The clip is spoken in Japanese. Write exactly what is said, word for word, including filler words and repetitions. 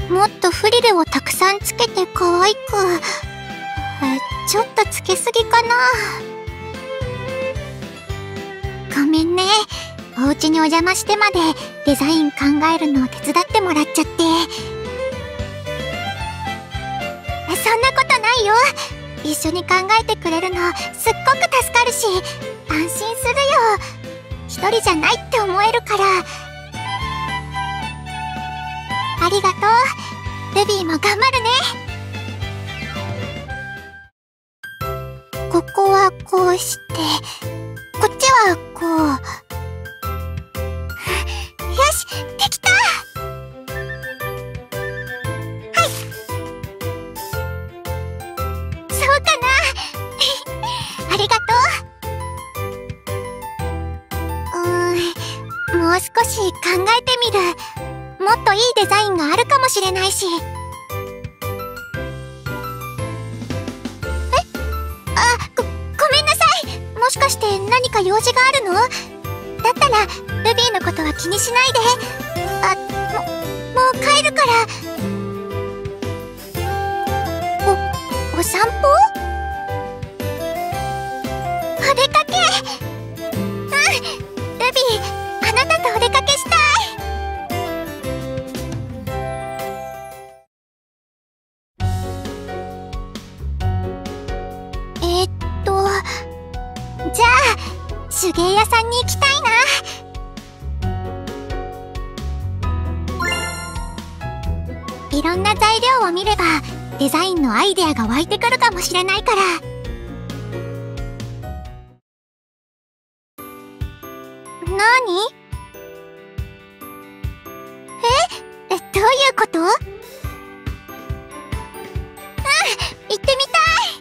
もっとフリルをたくさんつけて可愛く。え、ちょっとつけすぎかな。ごめんね。お家にお邪魔してまでデザイン考えるのを手伝ってもらっちゃって。そんなことないよ。一緒に考えてくれるのすっごく助かるし、安心するよ。一人じゃないって思えるから。ありがとう。ルビーも頑張るね。ここはこうして、こっちはこう。よし、できた。はい。そうかな。ありがとう。うーん、もう少し考えてみる。もっといいデザインがあるかもしれないし。え？あ、ご、ごめんなさい。もしかして何か用事があるの？だったらルビーのことは気にしないで。あ、も、もう帰るから。お、お散歩？お出かけ。うん、ルビー、あなたとお出かけしたい。えっと、じゃあ手芸屋さんに行きたいな。いろんな材料を見ればデザインのアイデアが湧いてくるかもしれないから。なに？え？え、どういうこと？うん、行ってみたい。